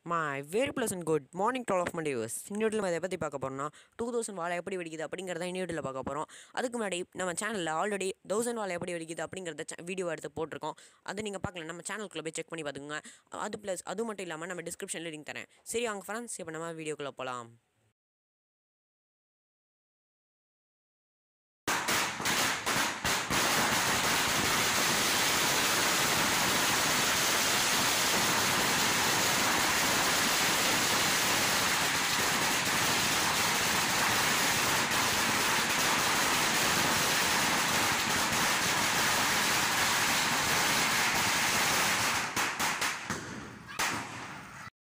My very pleasant good morning to all of my viewers. இன்னியோட்டில் நம்ம இதை பற்றி பார்க்க போகிறோம்னா 2000 வாழை எப்படி வெடிக்குது அப்படிங்கிறத இன்னியோட்டில் பார்க்க போகிறோம். அதுக்கு முன்னாடி நம்ம சேனலில் ஆல்ரெடி 1000 வாழை எப்படி வெடிக்குது அப்படிங்கிறத வீடியோ எடுத்து போட்டிருக்கோம். அதை நீங்கள் பார்க்கல நம்ம சேனலுக்குள்ளே போய் செக் பண்ணி பார்த்துக்கோங்க. அது மட்டும் இல்லாமல் நம்ம டிஸ்கிரிப்ஷனில் லிங்க் தரேன். சரி வாங்க ஃப்ரெண்ட்ஸ், இப்போ நம்ம வீடியோக்குள்ளே போகலாம்.